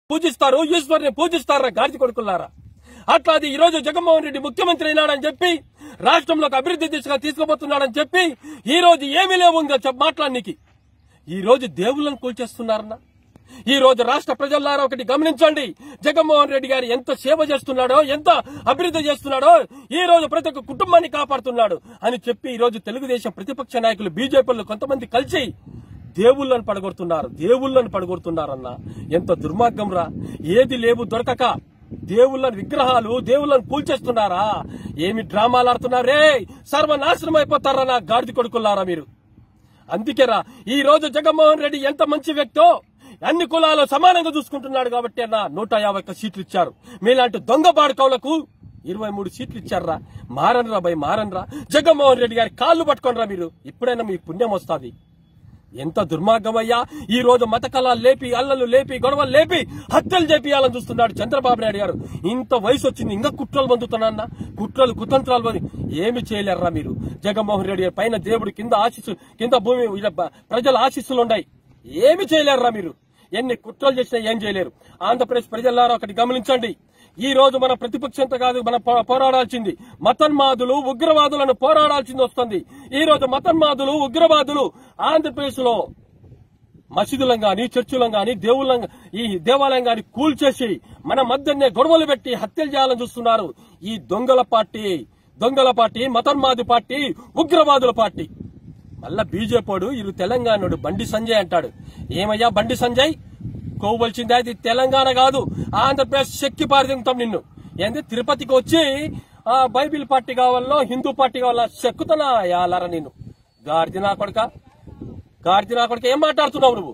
పూజిస్తారు, ఈశ్వరుని పూజిస్తారా గాడిద కొడుకులారా? అట్లాది ఈ రోజు జగన్మోహన్ రెడ్డి ముఖ్యమంత్రి అయినాడని చెప్పి రాష్ట్రంలోకి అభివృద్ధి దిశగా తీసుకుపోతున్నాడని చెప్పి ఈ రోజు ఏమీ లేవు మాట్లాడనీకి. ఈ రోజు దేవుళ్ళను కూల్చేస్తున్నారన్న. ఈ రోజు రాష్ట్ర ప్రజలారా ఒకటి గమనించండి, జగన్మోహన్ రెడ్డి గారు ఎంత సేవ చేస్తున్నాడో, ఎంత అభివృద్ధి చేస్తున్నాడో, ఈ రోజు ప్రతి ఒక్క కుటుంబాన్ని కాపాడుతున్నాడు అని చెప్పి ఈ రోజు తెలుగుదేశం ప్రతిపక్ష నాయకులు బీజేపీలో కొంతమంది కలిసి దేవుళ్ళను పడగొడుతున్నారన్న. ఎంత దుర్మార్గం రా! ఏది లేవు దొరకక దేవుళ్ళని విగ్రహాలు, దేవుళ్ళను కూల్చేస్తున్నారా? ఏమి డ్రామాలు ఆడుతున్నారే? సర్వనాశనం అయిపోతారా నా గాడిద కొడుకులారా మీరు? అందుకేరా ఈ రోజు జగన్మోహన్ రెడ్డి ఎంత మంచి వ్యక్తో అన్ని కులాలు సమానంగా చూసుకుంటున్నాడు కాబట్టి అన్న 151 సీట్లు ఇచ్చారు. మీలాంటి దొంగ బాడుకవులకు 23 సీట్లు ఇచ్చారా? మారనరా భయ్, మారనరా. జగన్మోహన్ రెడ్డి గారి కాళ్ళు పట్టుకోనరా మీరు, ఇప్పుడైనా మీకు పుణ్యం వస్తుంది. ఎంత దుర్మార్గమయ్యా! ఈ రోజు మత కళాలు లేపి, అల్లలు లేపి, గొడవలు లేపి హత్యలు చేపియాలని చూస్తున్నాడు చంద్రబాబు నాయుడు గారు. ఇంత వయసు వచ్చింది ఇంకా కుట్రలు పొందుతున్నా, కుట్రలు కుతంత్రాలు పొంది ఏమి చేయలేరా మీరు? జగన్మోహన్ రెడ్డి గారి పైన దేవుడు, కింద భూమి ప్రజల ఆశీస్సులు ఉన్నాయి. ఏమి చేయలేరా మీరు? ఎన్ని కుట్రలు చేసినా ఏం చేయలేరు. ఆంధ్రప్రదేశ్ ప్రజలారా ఒకటి గమనించండి, ఈ రోజు మన ప్రతిపక్షంతో కాదు మనం పోరాడాల్సింది మతన్మాదులు, ఉగ్రవాదులను పోరాడాల్సింది వస్తుంది. ఈ రోజు మతన్మాదులు, ఉగ్రవాదులు ఆంధ్రప్రదేశ్ లో మసీదులను గాని, చర్చిలను గాని, ఈ దేవాలయం గాని కూల్చేసి మన మధ్యనే గొడవలు పెట్టి హత్యలు చేయాలని చూస్తున్నారు. ఈ దొంగల పార్టీ, మతన్మాది పార్టీ, ఉగ్రవాదుల పార్టీ. మళ్ళా బీజేపీడు ఇరు తెలంగాణడు బండి సంజయ్ అంటాడు. ఏమయ్యా బండి సంజయ్, కోవలసిందే అది తెలంగాణ కాదు, ఆంధ్రప్రదేశ్ శక్తి పారిదింగుతాం నిన్ను. ఏంది తిరుపతికి వచ్చి బైబిల్ పార్టీ కావాలో, హిందూ పార్టీ కావాలా చెక్కుతున్నా యాలరా నిన్ను. గాడిద నా కొడుక ఏం మాట్లాడుతున్నావు నువ్వు?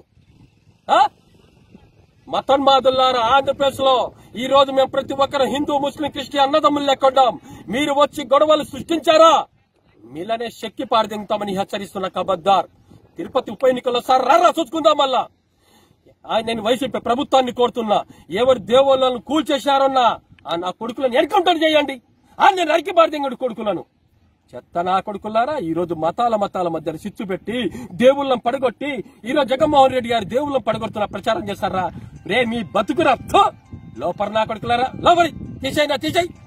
మతన్మాదులారా ఆంధ్రప్రదేశ్ లో ఈ రోజు మేము ప్రతి ఒక్కరు హిందూ, ముస్లిం, క్రిస్టియన్ అన్నదమ్ములు లెక్కొండాం. మీరు వచ్చి గొడవలు సృష్టించారా? మీలనే శక్తి పారిదింగుతామని హెచ్చరిస్తున్న కబద్దార్. తిరుపతి ఉప ఎన్నికల్లో సార్ రారా చూసుకుందాం. మళ్ళా నేను వైసీపీ ప్రభుత్వాన్ని కోరుతున్నా, ఎవరు దేవుళ్ళను కూల్చేశారన్నా నా కొడుకులను ఎన్కౌంటర్ చేయండి. నేను నరికి పారిదింగుడు కొడుకులను. చెత్త నా కొడుకులారా, ఈ రోజు మతాల మధ్య చిచ్చు పెట్టి దేవుళ్ళను పడగొట్టి ఈ రోజు జగన్మోహన్ రెడ్డి గారి దేవుళ్ళను పడగొడుతున్న ప్రచారం చేస్తారా? రే మీ బతుకురా లోపల నా కొడుకులారా, లోపలి తీసేయి.